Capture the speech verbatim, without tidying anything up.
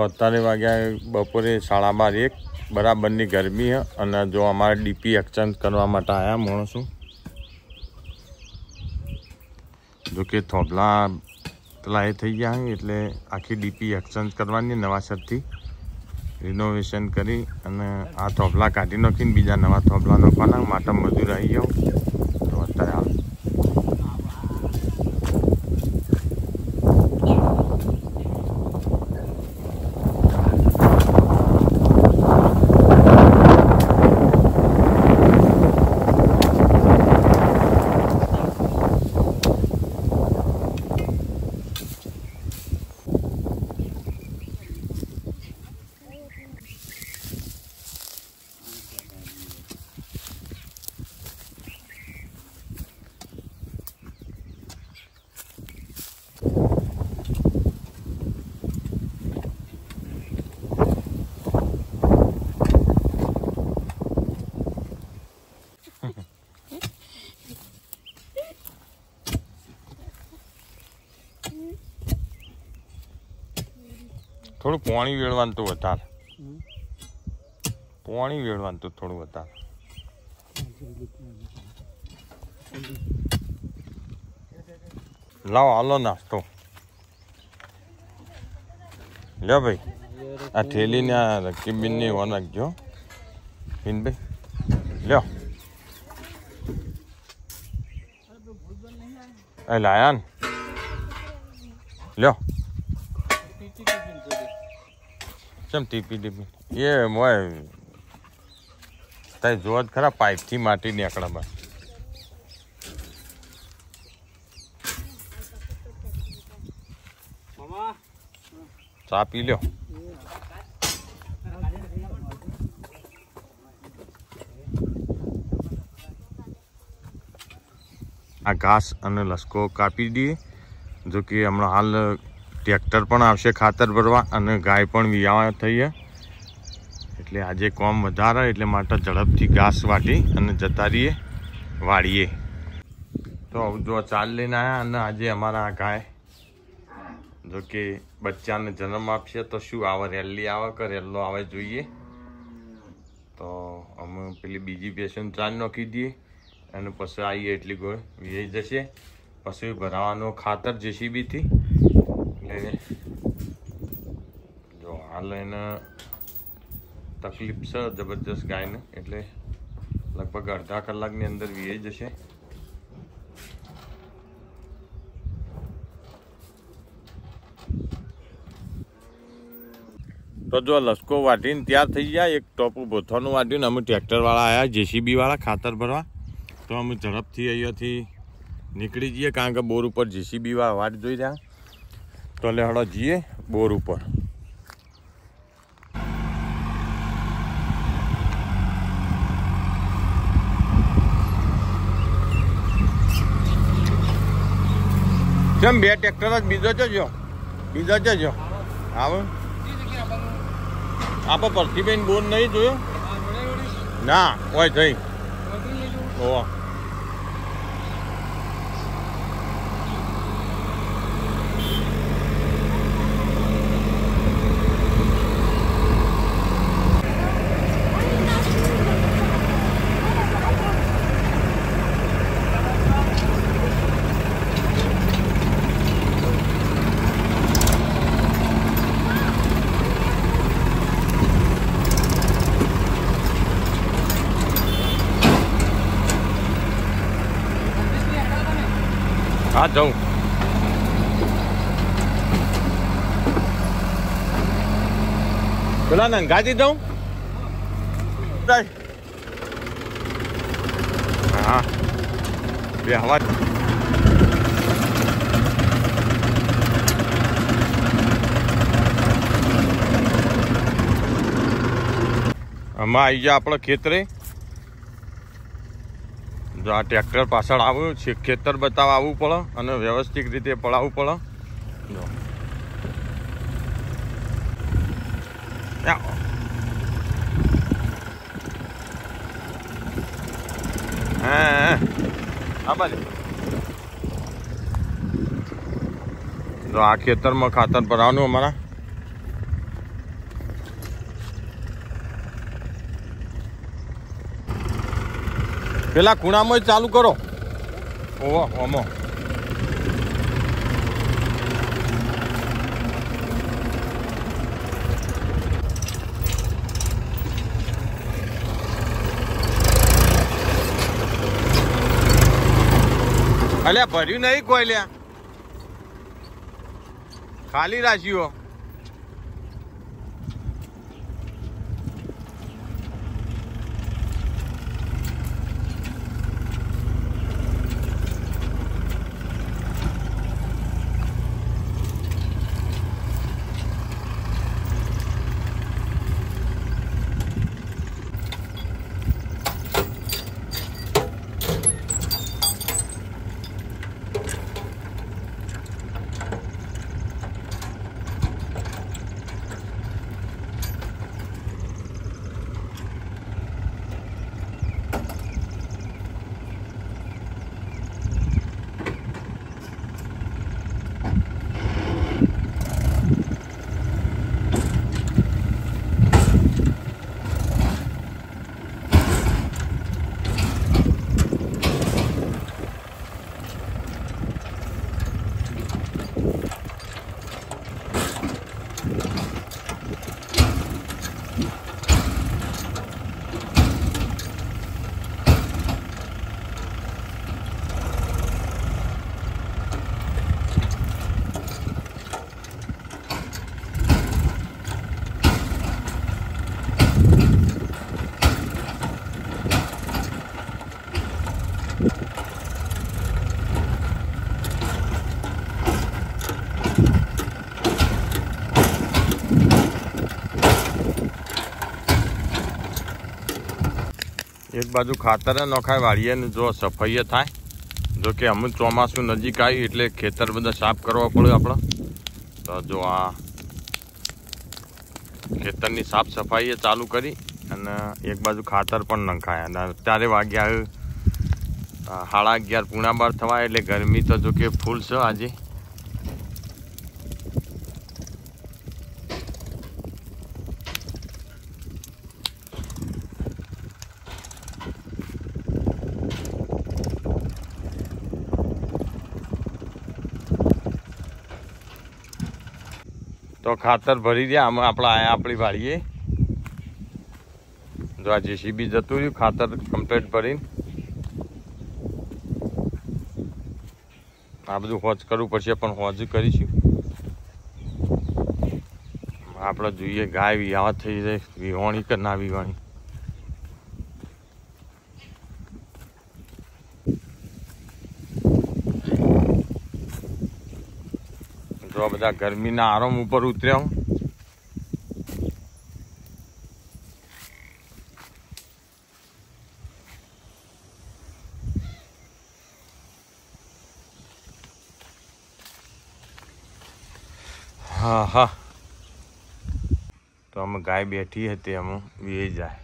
અત્યારે વાગ્યા બપોરે સાડા બાર એક બરાબરની ગરમી છે અને જો અમારે ડીપી એક્સચેન્જ કરવા માટે આવ્યા માણસો. જો કે થોભલા પેલા એ થઈ ગયા એટલે આખી ડીપી એક્સચેન્જ કરવાની નવાસરથી રિનોવેશન કરી અને આ થોભલા કાઢી નાખીને બીજા નવા થોભલા નાખવાના માટે મજૂર આવી જાઓ. તો અત્યારે હાલ થોડું પાણી વેળવાનું તો વધારે પાણી વેળવાનું તો થોડું વધારે લાવો હાલો નાસ્તો લ્યો ભાઈ. આ થેલીને આ રકીબીનને ઓન રાખજો હિનભાઈ. લ્યો એ લાયા ને લ્યો. ચમ ટીપી ટીપી એ મોય તાઈ જોવા જ ખરા પાઇપથી માટી નીકળે બસ. ચા પી લ્યો. આ ઘાસ અને લસકો કાપી દઈએ. જો કે હમણાં હાલ ટ્રેક્ટર પણ આવશે ખાતર ભરવા અને ગાય પણ વિયાવા થઈએ એટલે આજે કોમ વધારે એટલે માટે ઝડપથી ઘાસ વાટી અને જતા રહીએ વાળીએ. તો જો ચાલ લઈને આવ્યા અને આજે અમારા ગાય જો કે બચ્ચાને જન્મ આપશે તો શું આવે રેલી આવે કે રેલો આવે જોઈએ. તો અમે પેલી બીજી પેશન ચાલ નાખી દઈએ અને પછી આવીએ એટલી ગોળ વિયાઈ જશે. પછી ભરાવાનો ખાતર જેસીબીથી એટલે જો હાલ એને તકલીફ છે જબરજસ્ત ગાયને એટલે લગભગ અડધા કલાકની અંદર વિયાઈ જશે. તો જો લસકો વાટીને તૈયાર થઈ જાય એક ટોપું બોથવાનું વાટ્યું અમે ટ્રેક્ટરવાળા આવ્યા જેસીબી વાળા ખાતર ભરવા. તો અમે ઝડપથી અહીંયાથી નીકળી જઈએ કારણ કે બોર ઉપર જેસીબી વાળા વાટ જોઈ રહ્યા. તો લે હળો જઈએ બોર ઉપર. કેમ બે ટ્રેક્ટર જ બીજો જજો બીજો જજો આવો. આપો પરથીબેન બોર નહીં જોયો ના હોય થઈ ઓ હા જાઉં. પેલા ને ગાડી દઉં હા બે હવા આમાં આવી જાય આપણે ખેતરે. જો આ ટ્રેક્ટર પાછળ આવ્યું છે ખેતર બતાવવા આવવું પડે અને વ્યવસ્થિત રીતે પડાવવું પડે. જો હા આ બાજુ જો આ ખેતરમાં ખાતર ભરાવાનું અમારા પેલા ખૂણામાં જ ચાલુ કરો. ઓહો ઓમો અલ્યા ભર્યું નહીં કોઈ લ્યા, ખાલી રાખ્યું. એક બાજુ ખાતર નખાય વાળીએ ને જો સફાઈ થાય. જો કે અમુક ચોમાસું નજીક આવ્યું એટલે ખેતર બધા સાફ કરવા પડે આપણે. તો જો આ ખેતરની સાફ સફાઈ ચાલુ કરી અને એક બાજુ ખાતર પણ નખાય. અને અત્યારે વાગ્યા સાડા અગિયાર પૂણા બાર થવાય એટલે ગરમી તો જો કે ફૂલ છે આજે. તો ખાતર ભરી દે આમાં આપણે આયા આપણી વાળીએ. જો આ જેસીબી જતું રહ્યું ખાતર કમ્પ્લીટ ભરીને. આ બધું હોજ કરવું પડશે પણ હોજ કરીશું. આપણે જોઈએ ગાય વિહાવા થઈ જાય, વિહોણી કે ના વિહોણી. જો બધા ગરમીના આરામ ઉપર ઉતર્યા. હા હા તો અમે ગાય બેઠી હતી અમે વી જાય.